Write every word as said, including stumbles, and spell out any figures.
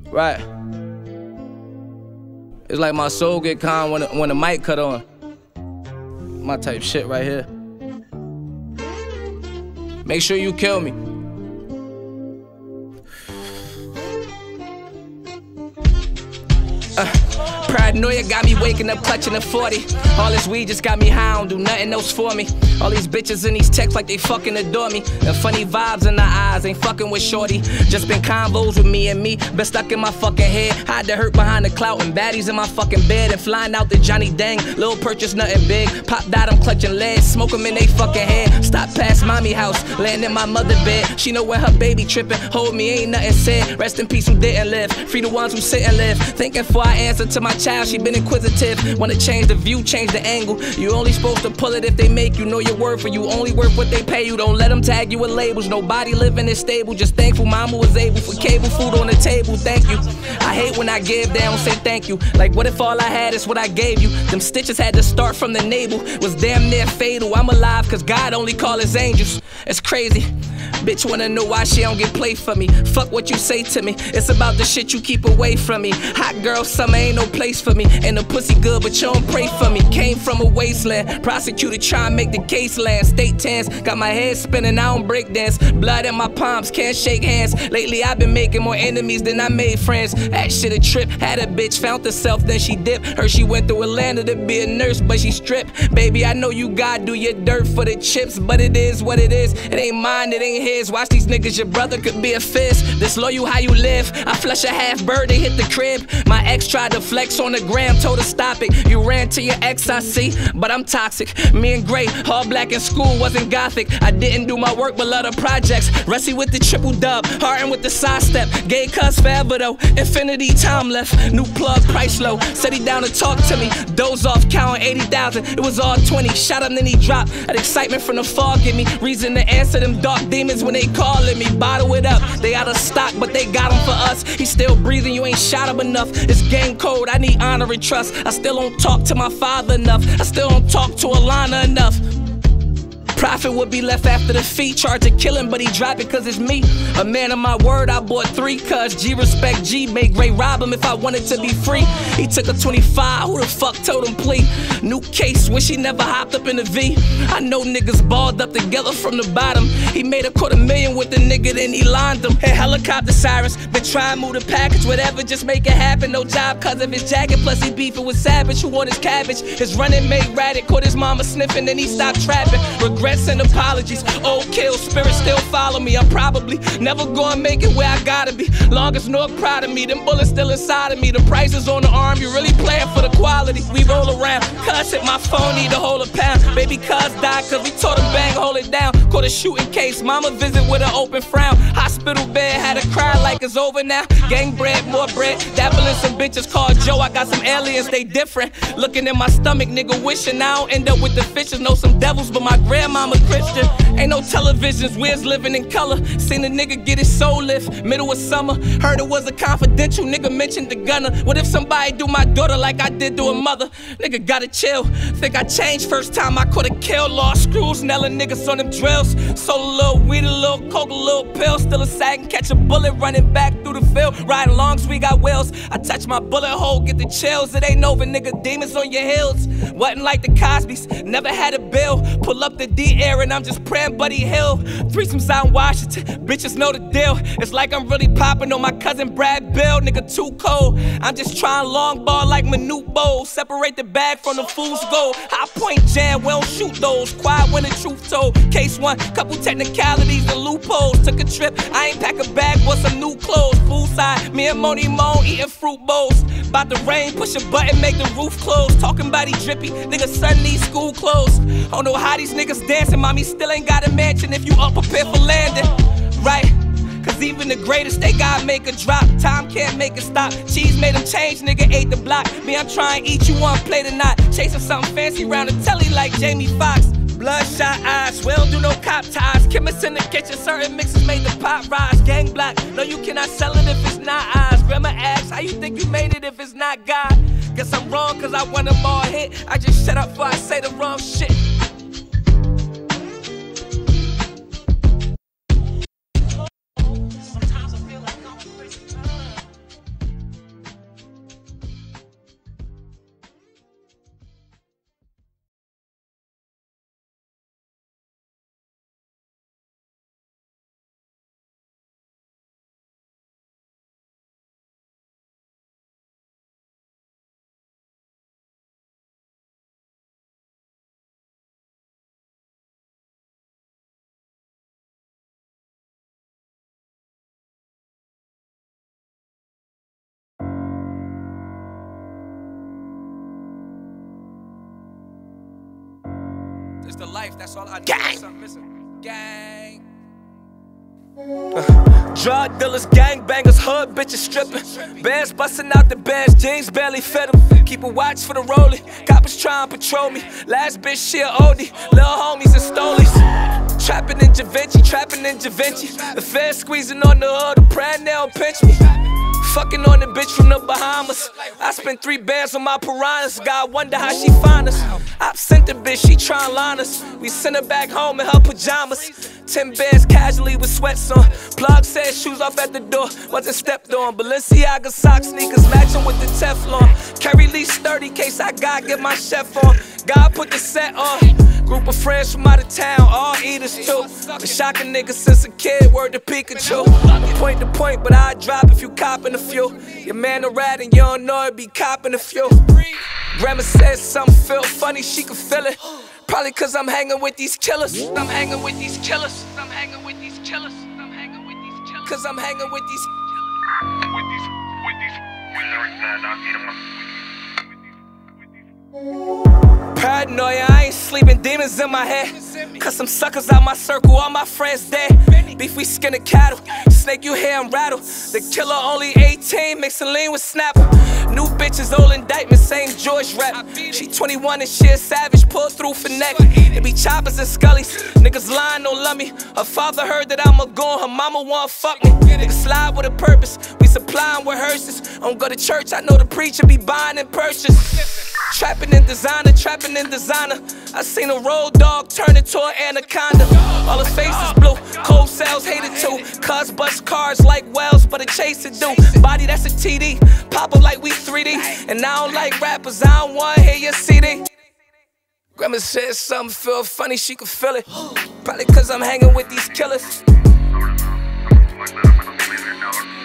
Right. It's like my soul get calm when the, when the mic cut on. My type shit right here. Make sure you kill me. Uh. Paranoia got me waking up clutching a forty. All this weed just got me high, I don't do nothing else for me. All these bitches in these texts like they fucking adore me. And funny vibes in the eyes, ain't fucking with shorty. Just been convos with me and me, been stuck in my fucking head. Hide the hurt behind the clout and baddies in my fucking bed. And flying out the Johnny Dang, little purchase nothing big. Pop died, I'm clutching lead, smoke them in they fucking head. Stop past mommy house, laying in my mother bed. She know when her baby tripping, hold me, ain't nothing said. Rest in peace who didn't live, free the ones who sit and live. Thinking before I answer to my child, she been inquisitive. Wanna change the view, change the angle. You only supposed to pull it if they make you know your worth, or you only worth what they pay you. Don't let them tag you with labels. Nobody living is stable. Just thankful mama was able for cable food on the table. Thank you. I hate when I give, they don't say thank you. Like what if all I had is what I gave you? Them stitches had to start from the navel. Was damn near fatal. I'm alive cause God only call his angels. It's crazy. Bitch wanna know why she don't get play for me. Fuck what you say to me. It's about the shit you keep away from me. Hot girl summer ain't no place for me. And the pussy good but you don't pray for me. Came from a wasteland. Prosecutor try and make the case land. State tans. Got my head spinning, I don't break dance. Blood in my palms, can't shake hands. Lately I've been making more enemies than I made friends. That shit a trip. Had a bitch, found herself, then she dipped. Heard she went through Atlanta to be a nurse, but she stripped. Baby, I know you gotta do your dirt for the chips, but it is what it is. It ain't mine, it ain't his. Watch these niggas, your brother could be a fist. Disloyal how you live. I flush a half bird, they hit the crib. My ex tried to flex on the gram, told her stop it. You ran to your ex, I see, but I'm toxic. Me and Gray, all black in school, wasn't gothic. I didn't do my work, but love the projects. Rusty with the triple dub, Harden with the side step. Gay cuz forever though, infinity time left. New plug, price low, said he down to talk to me. Doze off, counting eighty thousand, it was all twenty. Shot him, then he dropped. That excitement from the fog give me reason to answer them dark demons when they calling me. Bottle it up, they out of stock, but they got him for us. He still breathing, you ain't shot him enough. It's game code, I need honor and trust. I still don't talk to my father enough. I still don't talk to Alana enough. Profit would be left after the fee. Charge a killing, but he drop it cause it's me. A man of my word, I bought three cuz G respect G. Make Ray rob him if I wanted to be free. He took a twenty-five, who the fuck told him plea? New case, wish he never hopped up in the V. I know niggas balled up together from the bottom. He made a quarter million with the nigga, then he lined him. Hey, helicopter sirens, been trying to move the package. Whatever, just make it happen. No job cause of his jacket, plus he beefing with Savage, who want his cabbage. His running mate ratted, caught his mama sniffing, then he stopped trapping. Regret and apologies, old kill, spirit still follow me. I'm probably never gonna make it where I gotta be. Long as North proud of me, them bullets still inside of me. The prices on the arm, you really playing for the quality. We roll around, cuz hit my phone, need to hold a pound. Baby cuz died cause we told him bang, hold it down. Caught a shooting case, mama visit with an open frown. Hospital bed, had to cry like it's over now. Gang bread, more bread, dabbling some bitches called Joe. I got some aliens, they different. Looking in my stomach, nigga, wishing I don't end up with the fishes. Know some devils, but my grandmama Christian. Ain't no televisions, we's living in color. Seen a nigga get his soul lift, middle of summer. Heard it was a confidential, nigga mentioned the gunner. What if somebody do my daughter like I did to a mother? Nigga gotta chill, think I changed first time I coulda killed. Lost screws, nailing niggas on them drills. Sold a little weed, a little coke, a little pill. Still a sack and catch a bullet running back through the field. Riding longs, we got wheels. I touch my bullet hole, get the chills. It ain't over, nigga, demons on your heels. Wasn't like the Cosbys, never had a bill. Pull up the D air and I'm just praying Buddy Hill. Threesomes out in Washington, bitches know the deal. It's like I'm really popping on my cousin Brad Bill. Nigga too cold, I'm just trying long ball like Manute Bowl. Separate the bag from the fool's gold. High point jam, we don't shoot those. Quiet when the truth told. Case one, couple technicalities and loopholes. Took a trip, I ain't pack a bag, bought some new clothes. Full side, me and Moni Moan eating fruit bowls. About the rain, push a button, make the roof close. Talking about he drippy, nigga son needs school clothes. Don't know how these niggas dancing, mommy still ain't got a mansion if you unprepared for landing, right? Cause even the greatest, they gotta make a drop. Time can't make it stop. Cheese made them change, nigga ate the block. Me, I'm trying to eat you one plate or not. Chasing something fancy round the telly like Jamie Foxx. Bloodshot eyes, we don't do no cop ties. Chemists in the kitchen, certain mixes made the pot rise. Gang black, no you cannot sell it if it's not eyes. Grandma asks, how you think you made it if it's not God? Guess I'm wrong cause I want them all hit. I just shut up before I say the wrong shit. It's the life, that's all I need. Something missing. Gang. Uh, drug dealers, gangbangers, hood bitches stripping. Bands busting out the bands, jeans barely fit them. Keep a watch for the rolling. Coppers try and patrol me. Last bitch, she a oldie. Lil' homies and stolies. Trapping in Da Vinci, trapping in Da Vinci. The feds squeezing on the hood, the praying they don't pinch me. Fucking on the bitch from the Bahamas. I spent three bands on my piranhas. God wonder how she find us. I sent the bitch, she tryna line us. We sent her back home in her pajamas. Ten bands casually with sweats on. Plug said shoes off at the door, wasn't stepped on. Balenciaga sock sneakers matching with the Teflon. Carry least thirty case I gotta get my chef on. God put the set on. Group of friends from out of town, all eaters too. Been shocking niggas since a kid, word to Pikachu. Point to point, but I drop if you copping a few. Your man a rat and you don't know it, be copping a few. Grandma said something feel funny, she can feel it. Probably cause I'm hanging with these killers. I'm hanging with these killers. I'm hanging with these killers. I'm hanging with these killers. Cause I'm hanging with these with these with these paranoia, I ain't sleeping, demons in my head. Cause some suckers out my circle, all my friends dead. Beef, we skin a cattle, snake you hear him rattle. The killer only eighteen, mixing lean with Snapper. New bitches, old indictment, same George rap. She twenty-one and she a savage, pull through for neck. It be choppers and scullies, niggas lying don't love me. Her father heard that I'm a goon, her mama wanna fuck me. Niggas slide with a purpose, we supplying with hearses. I don't go to church, I know the preacher be buying and purchase. Trapping in designer, trapping in designer. I seen a road dog turn into an anaconda. All his face is blue, cold cells hated too. Cuz bust cars like Wells, but a chase to do. Body that's a T D, pop up like we three D. And I don't like rappers, I don't wanna hear your C D. Grandma said something feel funny, she could feel it. Probably cause I'm hanging with these killers.